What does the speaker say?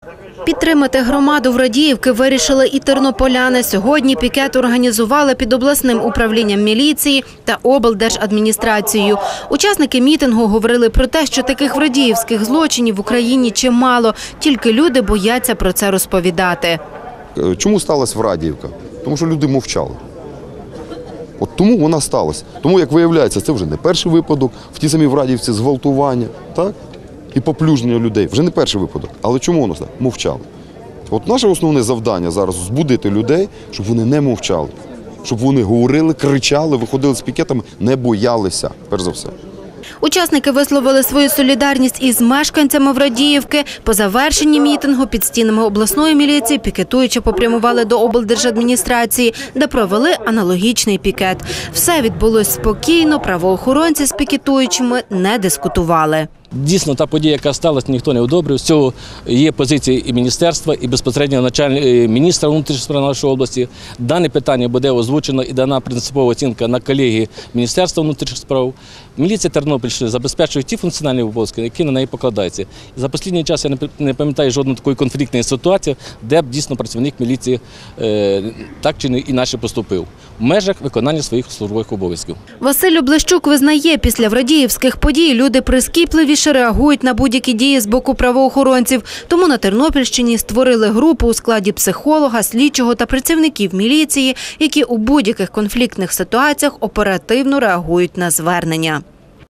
Підтримати громаду в Радіївці вирішили і тернополяни. Сьогодні пікет організували під обласним управлінням міліції та облдержадміністрацією. Учасники мітингу говорили про те, що таких врадіївських злочинів в Україні чимало, тільки люди бояться про це розповідати. Чому сталася Врадіївка? Тому що люди мовчали. От тому вона сталася. Тому, як виявляється, це вже не перший випадок в тій самій Врадіївці зґвалтування, так? І поплюження людей. Вже не перший випадок. Але чому воно стало? Мовчали. От наше основне завдання зараз – збудити людей, щоб вони не мовчали. Щоб вони говорили, кричали, виходили з пікетами, не боялися, перш за все. Учасники висловили свою солідарність із мешканцями Врадіївки. По завершенні мітингу під стінами обласної міліції пікетуючи попрямували до облдержадміністрації, де провели аналогічний пікет. Все відбулось спокійно, правоохоронці з пікетуючими не дискутували. Дійсно, та подія, яка сталася, ніхто не одобрив. З цього є позиції і міністерства, і безпосередньо міністра внутрішніх справ нашої області. Дане питання буде озвучено і дана принципова оцінка на колегії Міністерства внутрішніх справ. Міліція Тернопільщини забезпечує ті функціональні обов'язки, які на неї покладаються. За останній час я не пам'ятаю жодної такої конфліктної ситуації, де б дійсно працівник міліції так чи інакше поступив в межах виконання своїх службових обов'язків. Василь Облещук визнає, після врадіївських подій люди прискіпливіше реагують на будь-які дії з боку правоохоронців. Тому на Тернопільщині створили групу у складі психолога, слідчого та працівників міліції, які у будь-яких конфліктних ситуаціях оперативно реагують на звернення.